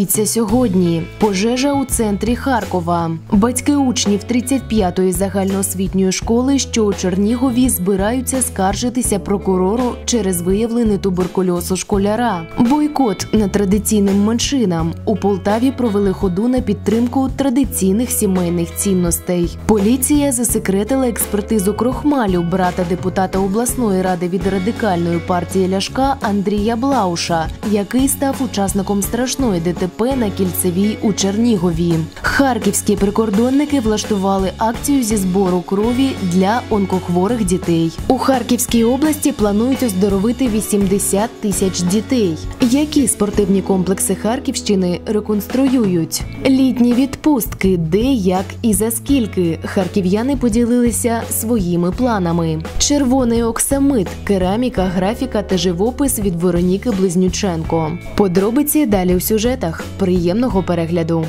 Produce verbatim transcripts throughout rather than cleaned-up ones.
Дивіться сьогодні. Пожежа у центрі Харкова. Батьки учнів тридцять п'ятої загальноосвітньої школи, що у Чернігові, збираються скаржитися прокурору через виявлений туберкульоз у школяра. Бойкот нетрадиційним меншинам. У Полтаві провели ходу на підтримку традиційних сімейних цінностей. Поліція засекретила експертизу крохмалю брата депутата обласної ради від радикальної партії Ляшка Андрія Блауша, який став учасником страшної ДТП на Кільцевій у Чернігові. Харківські прикордонники влаштували акцію зі збору крові для онкохворих дітей. У Харківській області планують оздоровити вісімдесят тисяч дітей. Які спортивні комплекси Харківщини реконструюють? Літні відпустки, де, як і за скільки. Харків'яни поділилися своїми планами. Червоний оксамит, кераміка, графіка та живопис від Вероніки Близнюченко. Подробиці далі у сюжетах. Приємного перегляду!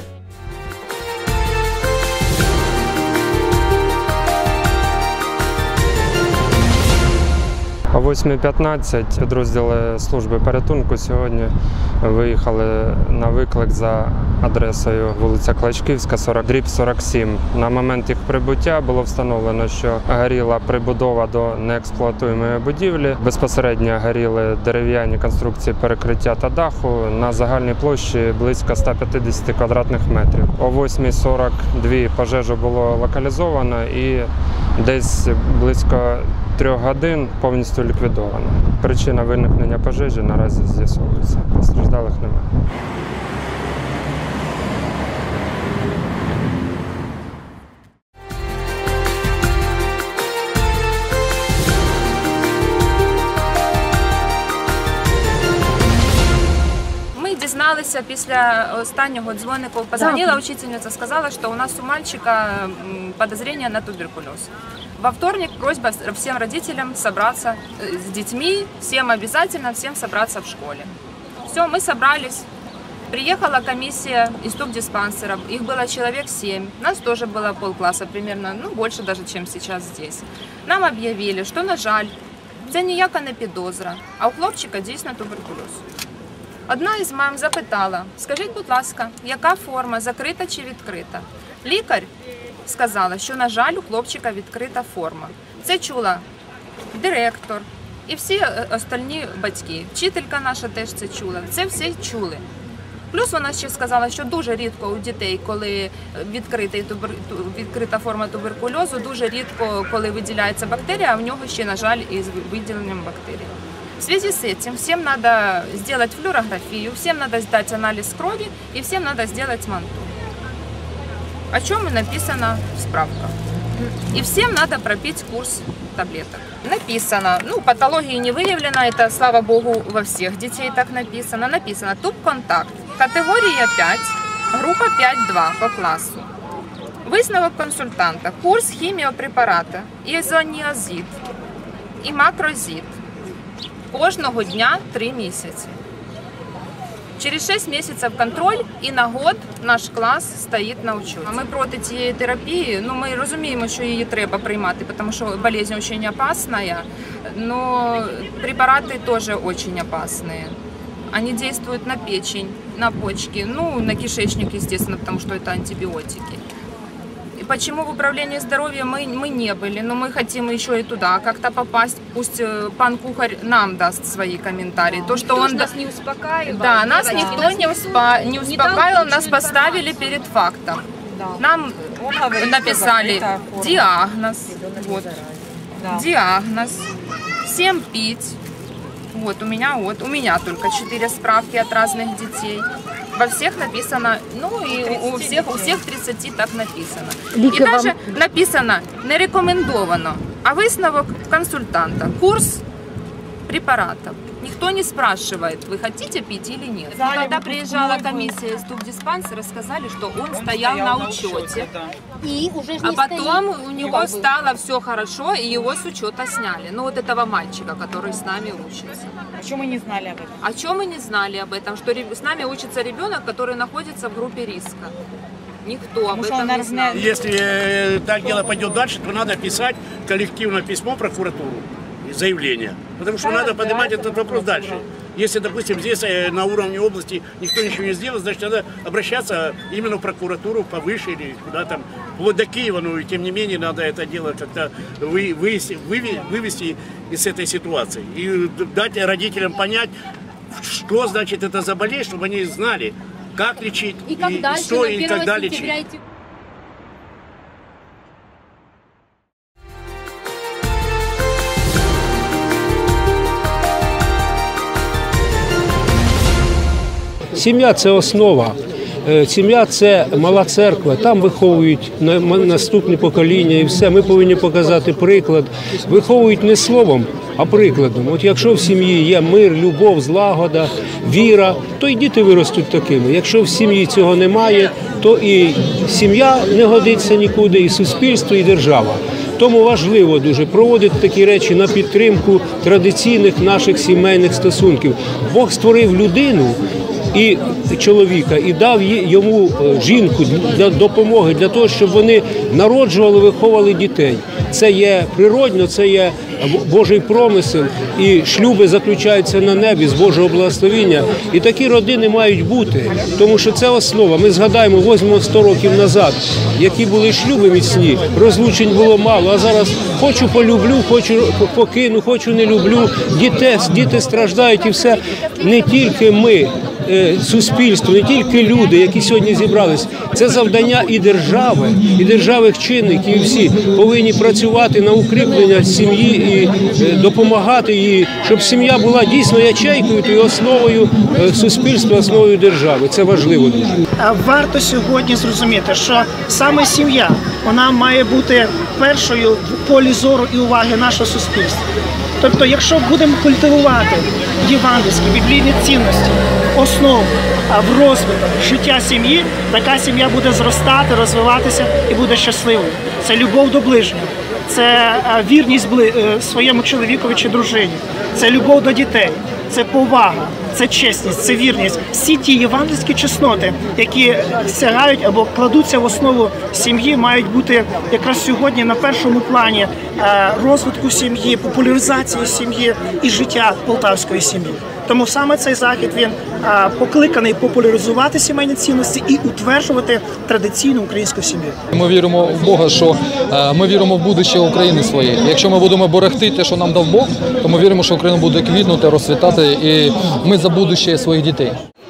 О восьмій п'ятнадцять підрозділи служби порятунку сьогодні виїхали на виклик за адресою вулиця Клачківська, сорок, дріб сорок сім. На момент їх прибуття було встановлено, що горіла прибудова до неексплуатуємої будівлі. Безпосередньо горіли дерев'яні конструкції перекриття та даху на загальній площі близько ста п'ятдесяти квадратних метрів. О восьмій сорок дві пожежу було локалізовано і десь близько трьох годин повністю ліквідовано. Причина виникнення пожежі наразі з'ясовується. Постраждалих немає. Дізналися після останнього дзвонику, позвонила учительниця, сказала, що у нас у мальчика подозрение на туберкулез. Во вторник просьба всем родителям собраться с детьми, всем обязательно, всем собраться в школе. Все, мы собрались. Приехала комиссия из тубдиспансера, их было человек семь, нас тоже было полкласса примерно, ну больше даже, чем сейчас здесь. Нам объявили, что, на жаль, це ніяка не підозра, а у хлопчика дійсно туберкульоз. Одна із мам запитала, скажіть, будь ласка, яка форма, закрита чи відкрита? Лікар сказала, що, на жаль, у хлопчика відкрита форма. Це чула директор і всі остальні батьки. Вчителька наша теж це чула, це всі чули. Плюс вона ще сказала, що дуже рідко у дітей, коли відкрита форма туберкульозу, дуже рідко, коли виділяється бактерія, а в нього ще, на жаль, із виділенням бактерій. В связи с этим всем надо сделать флюорографию, всем надо сдать анализ крови и всем надо сделать манту. О чем и написано в справках. И всем надо пропить курс таблеток. Написано, ну патологии не выявлено, это, слава богу, во всех детей так написано. Написано туб-контакт, категория пять, группа пять два по классу. Висновок консультанта, курс хіміопрепарата, ізоніазид і макрозид. Кожного дня три місяці. Через шість місяців контроль і на год наш клас стоїть на учеті. Ми проти цієї терапії, ну ми розуміємо, що її треба приймати, тому що болезнь дуже опасна, але препарати теж дуже опасні. Они действуют на печень, на почки, ну на кишечник, естественно, потому что это антибиотики. Почему в управлении здоровья мы, мы не были, но мы хотим еще и туда как-то попасть. Пусть пан Кухарь нам даст свои комментарии. То, что он нас не успокаивал. Да, нас никто нас не, успа... не успокаивал, не нас поставили перед фактом. Да. Нам говорит, написали диагноз, вот, да. диагноз, всем пить. Вот у меня вот, у меня только четыре справки от разных детей. Во всех написано, ну и у всех, у всех тридцати так написано. И даже написано не рекомендовано, а висновок консультанта, курс препаратов. Никто не спрашивает, вы хотите пить или нет. Когда приезжала комиссия из тубдиспансера, сказали, что он стоял на учете. И уже а потом у него стало все хорошо, и его с учета сняли. Ну вот этого мальчика, который с нами учится. А что мы не знали об этом? А что мы не знали об этом? Что с нами учится ребенок, который находится в группе риска. Никто об этом не знал. Если так дело пойдет дальше, то надо писать коллективное письмо в прокуратуру, заявление. Потому что надо поднимать этот вопрос дальше. Если, допустим, здесь э, на уровне области никто ничего не сделал, значит, надо обращаться именно в прокуратуру повыше или куда там, вплоть до Киева, но тем не менее надо это дело как-то вы, вывести, вывести из этой ситуации и дать родителям понять, что значит это заболеть, чтобы они знали, как лечить И как и, дальше, что на и первого когда сентября лечить. идти. Сім'я – це основа. Сім'я – це мала церква, там виховують наступні покоління і все. Ми повинні показати приклад. Виховують не словом, а прикладом. От якщо в сім'ї є мир, любов, злагода, віра, то і діти виростуть такими. Якщо в сім'ї цього немає, то і сім'я не годиться нікуди, і суспільство, і держава. Тому важливо дуже проводити такі речі на підтримку традиційних наших сімейних стосунків. Бог створив людину і чоловіка, і дав йому жінку для допомоги, для того, щоб вони народжували, виховували дітей. Це є природно, це є Божий промисел, і шлюби заключаються на небі з Божого благословення. І такі родини мають бути, тому що це основа. Ми згадаємо, візьмемо сто років назад, які були шлюби міцні, розлучень було мало, а зараз хочу полюблю, хочу покину, хочу не люблю, діти, діти страждають і все. Не тільки ми, суспільство, не тільки люди, які сьогодні зібрались, це завдання і держави, і державних чинників, і всі повинні працювати на укріплення сім'ї і допомагати їй, щоб сім'я була дійсно ячейкою і основою суспільства, основою держави. Це важливо дуже. Варто сьогодні зрозуміти, що саме сім'я, вона має бути першою в полі зору і уваги нашого суспільства. Тобто, якщо будемо культивувати євангельські, біблійні цінності, основу в розвиток життя сім'ї, така сім'я буде зростати, розвиватися і буде щасливою. Це любов до ближнього, це вірність своєму чоловікові чи дружині, це любов до дітей, це повага, це чесність, це вірність. Всі ті євангельські чесноти, які сягають або кладуться в основу сім'ї, мають бути якраз сьогодні на першому плані розвитку сім'ї, популяризації сім'ї і життя полтавської сім'ї. Тому саме цей захід, він а, покликаний популяризувати сімейні цінності і утверджувати традиційну українську сім'ю. Ми віримо в Бога, що а, ми віримо в будуще України своєї. Якщо ми будемо берегти те, що нам дав Бог, то ми віримо, що Україна буде квітнути, розцвітати, і ми за будуще своїх дітей.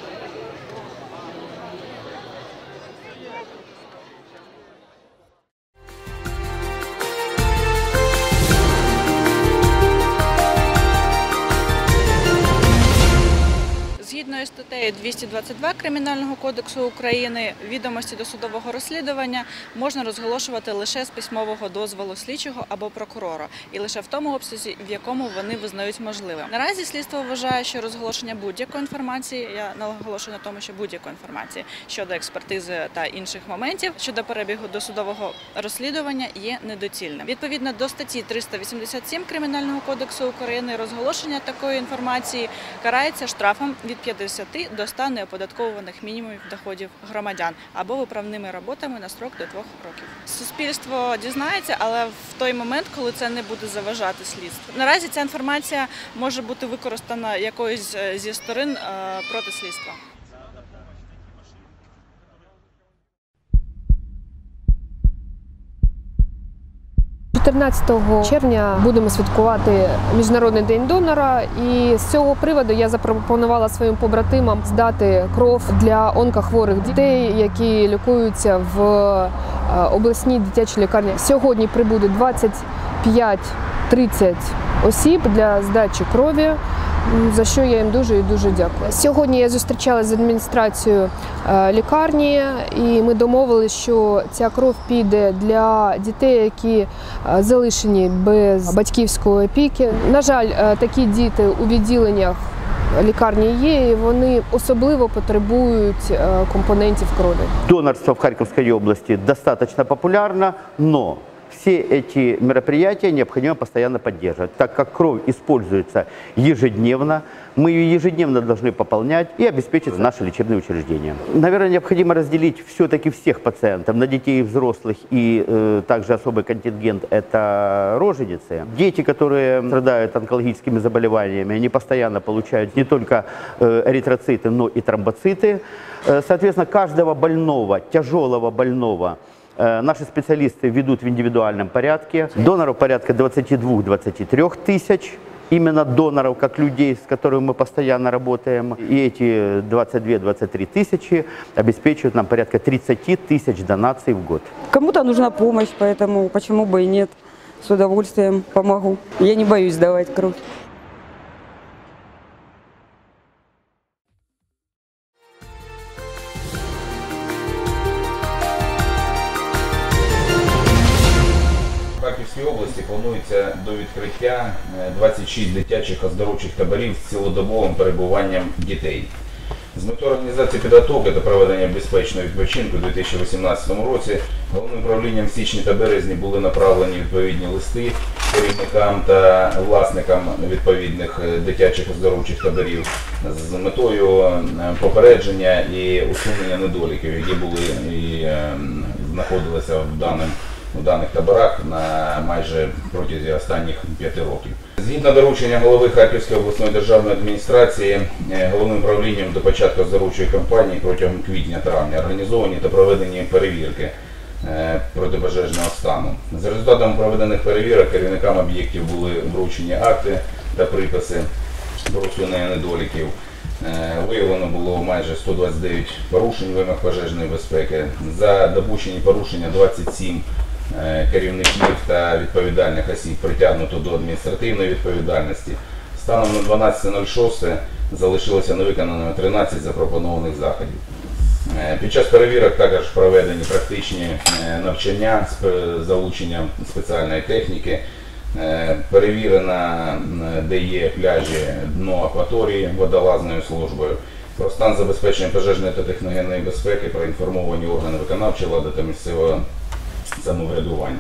Згідно із статтею двісті двадцять два Кримінального кодексу України, відомості досудового розслідування можна розголошувати лише з письмового дозволу слідчого або прокурора, і лише в тому обсязі, в якому вони визнають можливим. Наразі слідство вважає, що розголошення будь-якої інформації, я наголошую на тому, що будь-якої інформації щодо експертизи та інших моментів щодо перебігу досудового розслідування є недоцільним. Відповідно до статті триста вісімдесят сім Кримінального кодексу України, розголошення такої інформації карається штрафом від п'ятдесяти до ста неоподаткованих мінімумів доходів громадян або виправними роботами на строк до двох років. Суспільство дізнається, але в той момент, коли це не буде заважати слідству. Наразі ця інформація може бути використана якоюсь зі сторон проти слідства. чотирнадцятого червня будемо святкувати Міжнародний день донора, і з цього приводу я запропонувала своїм побратимам здати кров для онкохворих дітей, які лікуються в обласній дитячій лікарні. Сьогодні прибуде двадцять п'ять - тридцять осіб для здачі крові, за що я їм дуже і дуже дякую. Сьогодні я зустрічалася з адміністрацією лікарні, і ми домовилися, що ця кров піде для дітей, які залишені без батьківської опіки. На жаль, такі діти у відділеннях лікарні є, і вони особливо потребують компонентів крові. Донорство в Харьковской области достаточно популярно, но все эти мероприятия необходимо постоянно поддерживать, так как кровь используется ежедневно, мы ее ежедневно должны пополнять и обеспечить наши лечебные учреждения. Наверное, необходимо разделить все-таки всех пациентов на детей и взрослых, и э, также особый контингент – это роженицы. Дети, которые страдают онкологическими заболеваниями, они постоянно получают не только э, эритроциты, но и тромбоциты. Э, соответственно, каждого больного, тяжелого больного, наши специалисты ведут в индивидуальном порядке. Доноров порядка двадцати двух — двадцати трёх тысяч. Именно доноров, как людей, с которыми мы постоянно работаем. И эти двадцать две — двадцать три тысячи обеспечивают нам порядка тридцати тысяч донаций в год. Кому-то нужна помощь, поэтому почему бы и нет. С удовольствием помогу. Я не боюсь давать кровь. В Харківській області планується до відкриття двадцять шість дитячих оздоровчих таборів з цілодобовим перебуванням дітей. З метою організації підготовки та проведення безпечного відпочинку у дві тисячі вісімнадцятому році головним управлінням в січні та березні були направлені відповідні листи керівникам та власникам відповідних дитячих оздоровчих таборів з метою попередження і усунення недоліків, які були і знаходилися в даному у даних таборах на майже протязі останніх п'яти років. Згідно доручення голови Харківської обласної державної адміністрації, головним управлінням до початку оздоровчої кампанії протягом квітня-травня організовані та проведені перевірки протипожежного стану. За результатами проведених перевірок керівникам об'єктів були вручені акти та приписи про усунення недоліків. Виявлено було майже сто двадцять дев'ять порушень вимог пожежної безпеки. За допущені порушення двадцять сім керівників та відповідальних осіб притягнуто до адміністративної відповідальності. Станом на дванадцяте шосте залишилося невиконаними тринадцять запропонованих заходів. Під час перевірок також проведені практичні навчання з залученням спеціальної техніки. Перевірено, де є пляжі дно акваторії водолазною службою. Про стан забезпечення пожежної та техногенної безпеки проінформовані органи виконавчої влади та місцевого самоврядування.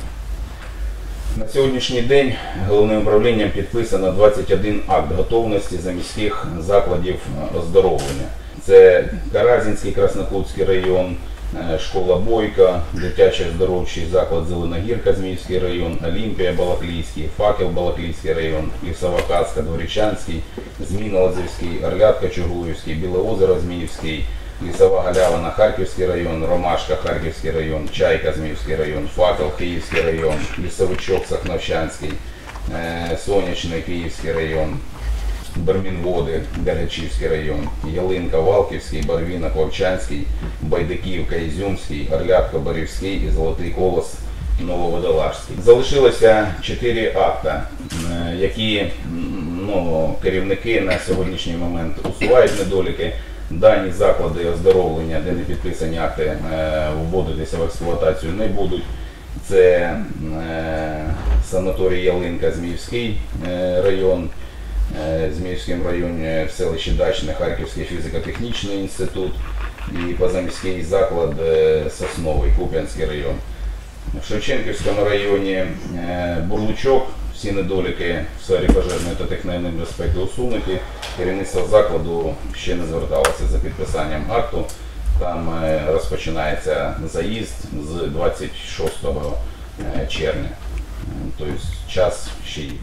На сьогоднішній день головним управлінням підписано двадцять один акт готовності за міських закладів оздоровлення. Це Каразінський, Краснокутський район, школа Бойка, дитячий оздоровчий заклад Зеленогірка, Зміївський район, Олімпія, Балаклійський, Факел, Балаклійський район, Лісова-Кацька, Дворічанський, Зміїно-Лазівський, Орлятка, Чугуївський, Біле озеро, Зміївський, Лісова Галявина, Харківський район, Ромашка, Харківський район, Чайка, Зміївський район, Факел, Київський район, Лісовичок, Сахновщанський, Сонячний, Київський район, Бармінводи, Дергачівський район, Ялинка, Валківський, Барвінок, Вовчанський, Байдиківка, Ізюмський, Орлятка, Борівський і Золотий Колос, Нововодолажський. Залишилося чотири акта, які ну, керівники на сьогоднішній момент усувають недоліки. Дані заклади оздоровлення, де не підписані акти, вводитися в експлуатацію не будуть. Це санаторій Ялинка, Зміївський район, в Зміївському районі в селищі Дачне Харківський фізико-технічний інститут і позаміський заклад Сосновий, Куп'янський район. В Шевченківському районі Бурлучок, всі недоліки в сфері пожежної та техногенної безпеки усунуті. Керівництво закладу ще не зверталося за підписанням акту. Там розпочинається заїзд з двадцять шостого червня, тобто час ще є.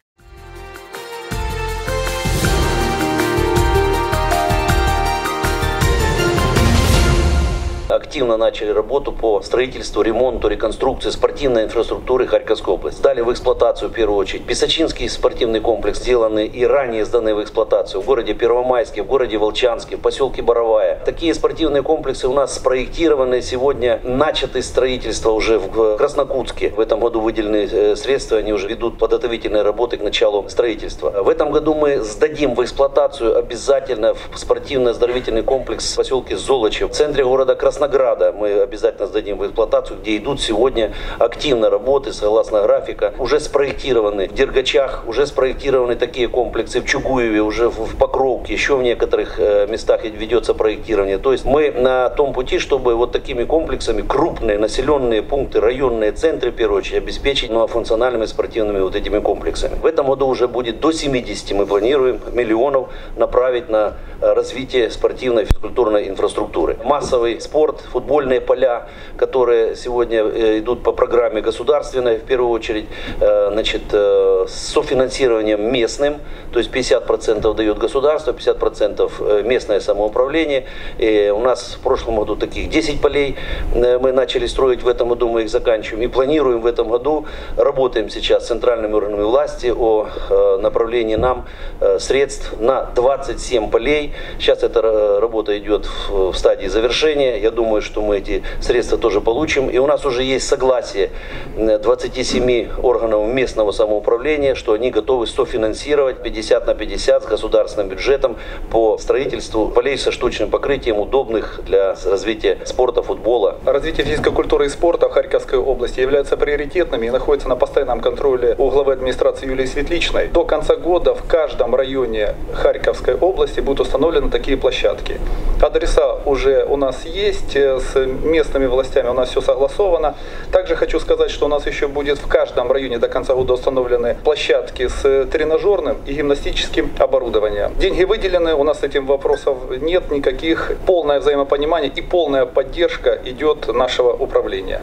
Активно начали работу по строительству, ремонту, реконструкции спортивной инфраструктуры Харьковской области. Сдали в эксплуатацию в первую очередь Песочинский спортивный комплекс, сделанный и ранее сданы в эксплуатацию в городе Первомайске, в городе Волчанске, в поселке Боровая. Такие спортивные комплексы у нас спроектированы, сегодня начаты строительство уже в Краснокутске. В этом году выделены средства, они уже ведут подготовительные работы к началу строительства. В этом году мы сдадим в эксплуатацию обязательно в спортивно-оздоровительный комплекс в поселке Золочев, в центре города Красноград. Белграда мы обязательно сдадим в эксплуатацию, где идут сегодня активно работы, согласно графика. Уже спроектированы в Дергачах, уже спроектированы такие комплексы в Чугуеве, уже в Покровке, еще в некоторых местах ведется проектирование. То есть мы на том пути, чтобы вот такими комплексами крупные населенные пункты, районные центры, в первую очередь, обеспечить многофункциональными спортивными вот этими комплексами. В этом году уже будет до семидесяти, мы планируем, миллионов направить на развитие спортивной физкультурной инфраструктуры. Массовый спорт, футбольные поля, которые сегодня идут по программе государственной, в первую очередь, значит, с софинансированием местным, то есть пятьдесят процентов дает государство, пятьдесят процентов местное самоуправление. И у нас в прошлом году таких десять полей мы начали строить, в этом году мы их заканчиваем. И планируем в этом году, работаем сейчас с центральными органами власти о направлении нам средств на двадцать семь полей. Сейчас эта работа идет в стадии завершения. Я думаю, что мы эти средства тоже получим. И у нас уже есть согласие двадцати семи органов местного самоуправления, что они готовы софинансировать пятьдесят на пятьдесят с государственным бюджетом по строительству полей со штучным покрытием, удобных для развития спорта, футбола. Развитие физической культуры и спорта в Харьковской области являются приоритетными и находится на постоянном контроле у главы администрации Юлии Светличной. До конца года в каждом районе Харьковской области будут установлены такие площадки. Адреса уже у нас есть, с местными властями у нас все согласовано. Также хочу сказать, что у нас еще будет в каждом районе до конца года установлены площадки с тренажерным и гимнастическим оборудованием. Деньги выделены, у нас с этим вопросов нет никаких. Полное взаимопонимание и полная поддержка идет нашего управления.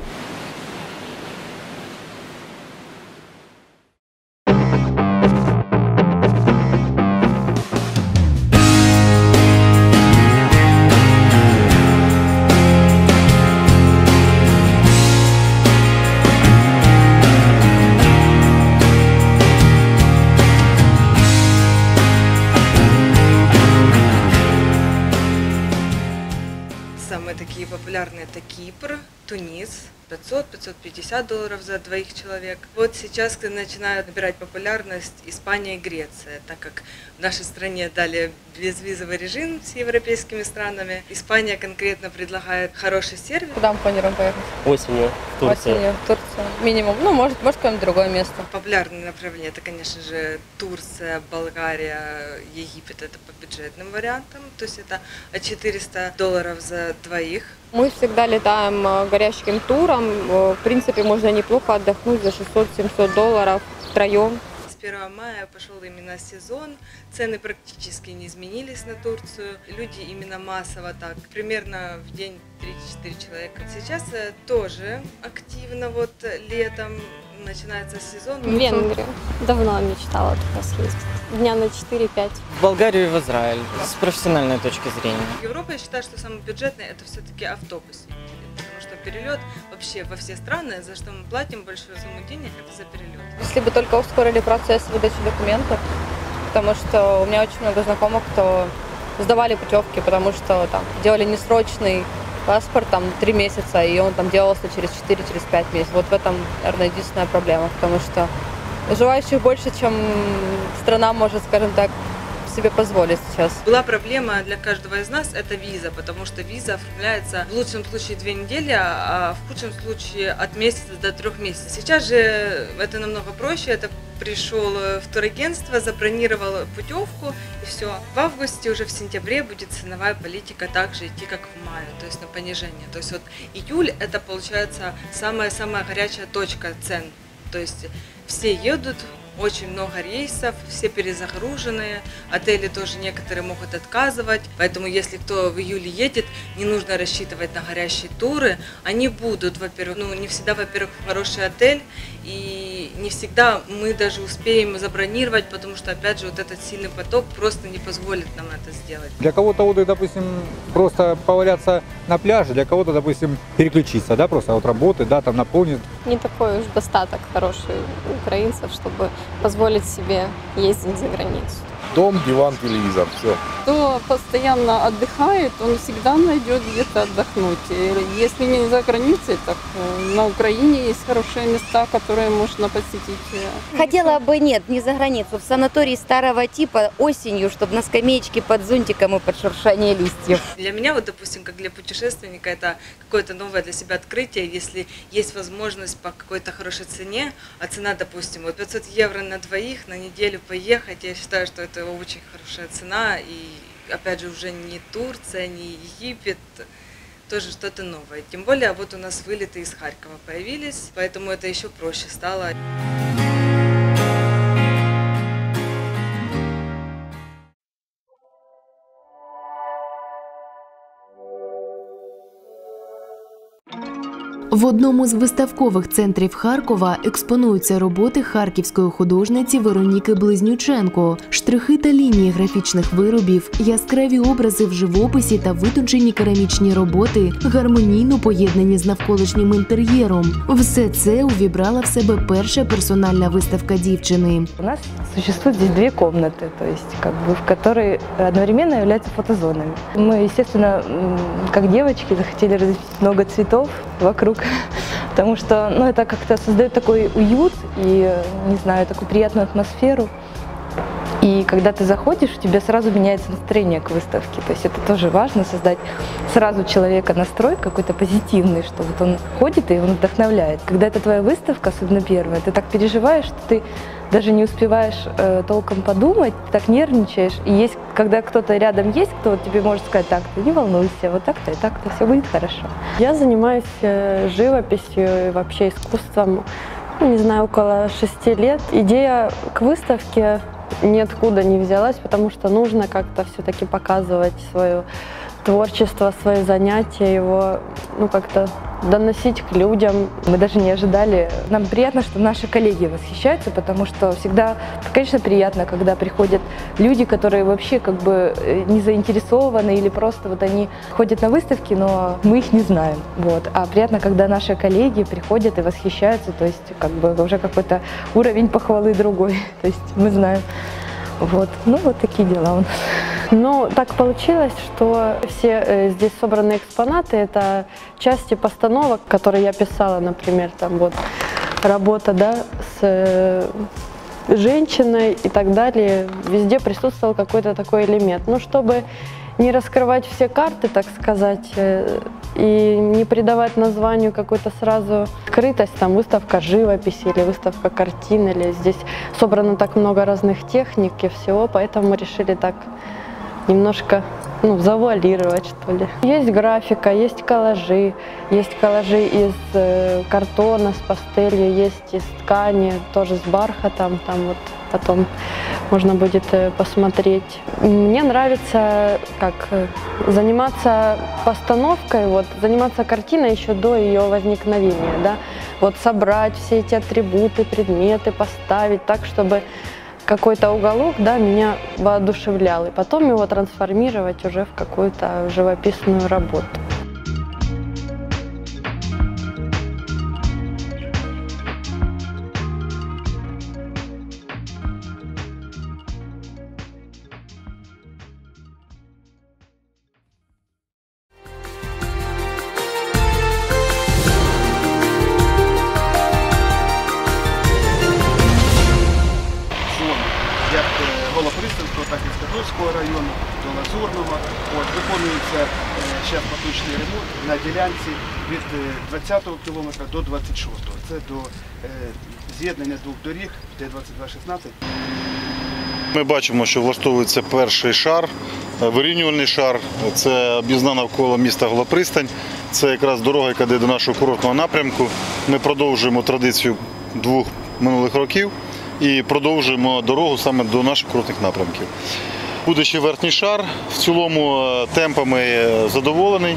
Самые такие популярные это Кипр, Тунис, пятьсот — пятьсот пятьдесят долларов за двоих человек. Вот сейчас начинают набирать популярность Испания и Греция, так как в нашей стране дали безвизовый режим с европейскими странами. Испания конкретно предлагает хороший сервис. Куда мы планируем поехать? Осенью в Турцию. Осенью в Турцию. Минимум. Ну, может, может какое-нибудь другое место. Популярные направления это, конечно же, Турция, Болгария, Египет. Это по бюджетным вариантам. То есть это от четырёхсот долларов за двоих. Мы всегда летаем горящим туром. В принципе, можно неплохо отдохнуть за шестьсот-семьсот долларов втроем. С первого мая пошел именно сезон, цены практически не изменились на Турцию, люди именно массово так, примерно в день три-четыре человека. Сейчас тоже активно, вот летом начинается сезон. В Венгрию. Давно мечтала туда съездить. Дня на четыре-пять. В Болгарию и в Израиль, с профессиональной точки зрения. Европа, я считаю, что самый бюджетный это все-таки автобус. Потому что перелет вообще во все страны, за что мы платим большую сумму денег, это за перелет. Если бы только ускорили процесс выдачи документов, потому что у меня очень много знакомых, кто сдавали путевки, потому что там делали несрочный паспорт там три месяца, и он там делался через четыре, через пять месяцев. Вот в этом, наверное, единственная проблема, потому что желающих больше, чем страна может, скажем так, себе позволить сейчас. Была проблема для каждого из нас, это виза, потому что виза оформляется в лучшем случае две недели, а в худшем случае от месяца до трех месяцев. Сейчас же это намного проще, это пришел в турагентство, забронировал путевку и все. В августе, уже в сентябре будет ценовая политика также идти, как в мае, то есть на понижение. То есть вот июль это получается самая-самая горячая точка цен, то есть все едут, очень много рейсов, все перезагруженные, отели тоже некоторые могут отказывать, поэтому если кто в июле едет, не нужно рассчитывать на горящие туры, они будут, во-первых, ну не всегда, во-первых, хороший отель, и не всегда мы даже успеем забронировать, потому что, опять же, вот этот сильный поток просто не позволит нам это сделать. Для кого-то отдых, допустим, просто поваляться на пляже, для кого-то, допустим, переключиться, да, просто от работы, да, там наполнить. Не такой уж достаток хороший у украинцев, чтобы позволить себе ездить за границу. дом, диван, телевизор, все. Кто постоянно отдыхает, он всегда найдет где-то отдохнуть. И если не за границей, так на Украине есть хорошие места, которые можно посетить. Хотела бы, нет, не за границу, в санатории старого типа осенью, чтобы на скамеечке под зонтиком и под шуршание листьев. Для меня, вот, допустим, как для путешественника, это какое-то новое для себя открытие, если есть возможность по какой-то хорошей цене, а цена, допустим, вот пятьсот евро на двоих на неделю поехать, я считаю, что это очень хорошая цена, и опять же уже не Турция, не Египет, тоже что-то новое. Тем более вот у нас вылеты из Харькова появились, поэтому это еще проще стало. В одному з виставкових центрів Харкова експонуються роботи харківської художниці Вероніки Близнюченко, штрихи та лінії графічних виробів, яскраві образи в живописі та витончені керамічні роботи, гармонійно поєднані з навколишнім інтер'єром. Все це увібрала в себе перша персональна виставка дівчини. У нас существует здесь две комнаты, то есть как бы в которые одновременно являются фотозонами. Мы, естественно, как девочки, захотели разместить много цветов вокруг, потому что, ну, это как-то создает такой уют и, не знаю, такую приятную атмосферу. И когда ты заходишь, у тебя сразу меняется настроение к выставке. То есть это тоже важно, создать сразу человека настрой какой-то позитивный, что вот он ходит и он вдохновляет. Когда это твоя выставка, особенно первая, ты так переживаешь, что ты даже не успеваешь э, толком подумать, ты так нервничаешь. И есть, когда кто-то рядом есть, кто вот тебе может сказать: так, ты не волнуйся, вот так-то и так-то, все будет хорошо. Я занимаюсь живописью и вообще искусством, ну, не знаю, около шести лет. Идея к выставке ниоткуда не взялась, потому что нужно как-то все-таки показывать свое творчество, свои занятия, его, ну, как-то доносить к людям. Мы даже не ожидали. Нам приятно, что наши коллеги восхищаются, потому что всегда, конечно, приятно, когда приходят люди, которые вообще как бы не заинтересованы или просто вот они ходят на выставки, но мы их не знаем. Вот. А приятно, когда наши коллеги приходят и восхищаются, то есть как бы уже какой-то уровень похвалы другой. То есть мы знаем. Вот. Ну, вот такие дела у нас. Ну, так получилось, что все э, здесь собранные экспонаты — это части постановок, которые я писала, например, там вот работа, да, с э, женщиной и так далее. Везде присутствовал какой-то такой элемент. Ну, чтобы не раскрывать все карты, так сказать, э, и не придавать названию какой-то сразу скрытость, там выставка живописи или выставка картин, или здесь собрано так много разных техник и всего, поэтому мы решили так немножко, ну, завуалировать, что ли. Есть графика, есть коллажи, есть коллажи из э, картона с пастелью, есть из ткани, тоже с бархатом, там вот потом можно будет э, посмотреть. Мне нравится как э, заниматься постановкой, вот, заниматься картиной еще до ее возникновения, да, вот собрать все эти атрибуты, предметы, поставить так, чтобы какой-то уголок, да, меня воодушевлял, и потом его трансформировать уже в какую-то живописную работу. Як Голопристанського, так і Скадовського району, до Лазурного. От, виконується зараз поточний ремонт на ділянці від двадцятого кілометра до двадцять шостого. Це до е, з'єднання двох доріг Т двадцять два шістнадцять. Ми бачимо, що влаштовується перший шар, вирівнювальний шар. Це об'їзна навколо міста Голопристань. Це якраз дорога, яка йде до нашого курортного напрямку. Ми продовжуємо традицію двох минулих років і продовжуємо дорогу саме до наших курортних напрямків. Буде ще верхній шар. В цілому темпами задоволений.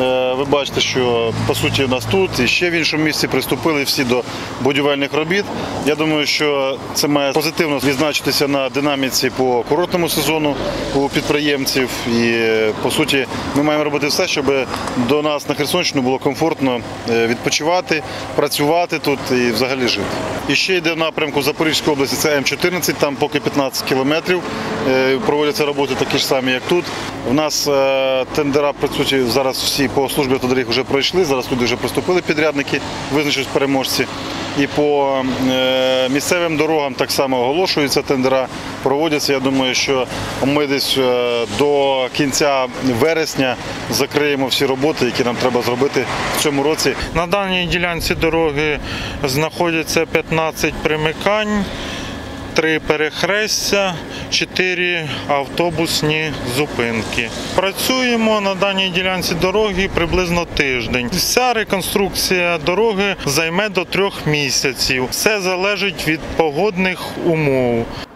Ви бачите, що по суті у нас тут і ще в іншому місці приступили всі до будівельних робіт. Я думаю, що це має позитивно відзначитися на динаміці по курортному сезону у підприємців. І по суті ми маємо робити все, щоб до нас на Херсонщину було комфортно відпочивати, працювати тут і взагалі жити. І ще йде в напрямку Запорізької області, це М чотирнадцять, там поки п'ятнадцять кілометрів проводяться роботи такі ж самі, як тут. У нас тендера працюють зараз всі по службі автодоріг вже пройшли, зараз люди вже приступили підрядники, визначились переможці. І по місцевим дорогам так само оголошуються тендера, проводяться. Я думаю, що ми десь до кінця вересня закриємо всі роботи, які нам треба зробити в цьому році. На даній ділянці дороги знаходяться п'ятнадцять примикань, три перехрестя, чотири автобусні зупинки. Працюємо на даній ділянці дороги приблизно тиждень. Вся реконструкція дороги займе до трьох місяців. Все залежить від погодних умов.